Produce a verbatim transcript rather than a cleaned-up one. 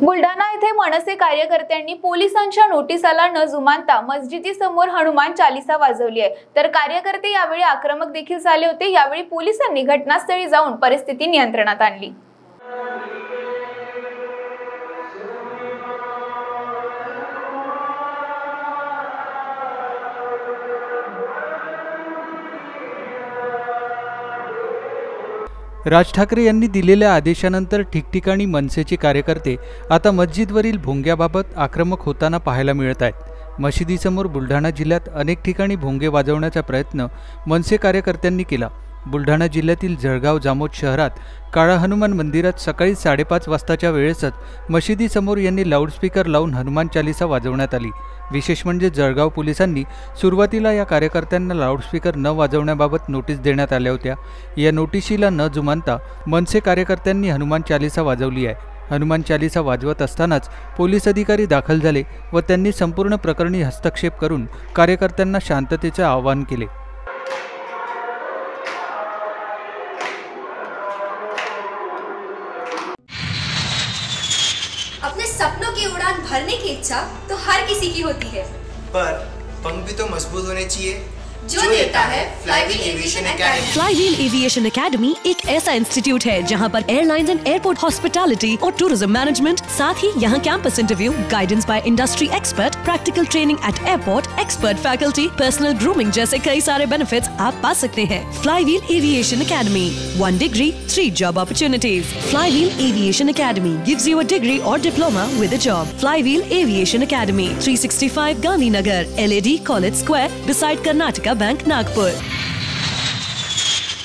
बुलढाणा येथे मनसे कार्यकर्त्यांनी पोलिसांच्या नोटिसाला न जुमानता मस्जिदीसमोर हनुमान चालीसा वाजवली आहे। तर कार्यकर्ते यावेळी आक्रमक देखील झाले होते। यावेळी पोलिसांनी घटनास्थळी जाऊन परिस्थिती नियंत्रणात आणली। राज ठाकरे यांनी दिलेल्या आदेशानंतर ठिकठिकाणी मनसेचे कार्यकर्ते आता मस्जिदवरील भोंग्याबाबत आक्रमक होताना पाहायला मिळत आहेत। मशिदीसमोर बुलढाणा जिल्ह्यात अनेक ठिकाणी भोंगे वाजवण्याचा प्रयत्न मनसे कार्यकर्त्यांनी केला। बुलढाणा जिल्ह्यातील जळगाव जामोद शहरात काळा हनुमान मंदिरात सकाळी साडेपाच वाजताच्या वेळेसच मशिदीसमोर यांनी लाऊडस्पीकर लावून हनुमान चालीसा वाजवण्यात आली। विशेष म्हणजे जळगाव पोलिसांनी सुरुवातीला या कार्यकर्त्यांना लाऊडस्पीकर न वाजवण्याबाबत नोटीस देण्यात आल्या होत्या। या नोटिशीला न जुमानता मनसे कार्यकर्त्यांनी हनुमान चालीसा वाजवली आहे। हनुमान चालीसा वाजवत असतानाच पोलीस अधिकारी दाखल झाले व त्यांनी संपूर्ण प्रकरणी हस्तक्षेप करून कार्यकर्त्यांना शांततेचे आवाहन केले। अपने सपनों की उड़ान भरने की इच्छा तो हर किसी की होती है, पर पंख भी तो मजबूत होने चाहिए जो देता है Flywheel Aviation Academy. Flywheel Aviation Academy एक ऐसा इंस्टीट्यूट है जहां पर एयरलाइंस एंड एयरपोर्ट हॉस्पिटैलिटी और टूरिज्म मैनेजमेंट, साथ ही यहां campus interview, guidance by industry expert, practical training at airport, expert faculty, personal grooming जैसे कई सारे बेनिफिट्स आप पा सकते हैं। Flywheel Aviation Academy, one degree three job opportunities. Flywheel Aviation Academy gives you a degree और diploma with a job. Flywheel Aviation academy, three sixty five Gandhinagar, L A D college square, beside Karnataka Bank, Nagpur।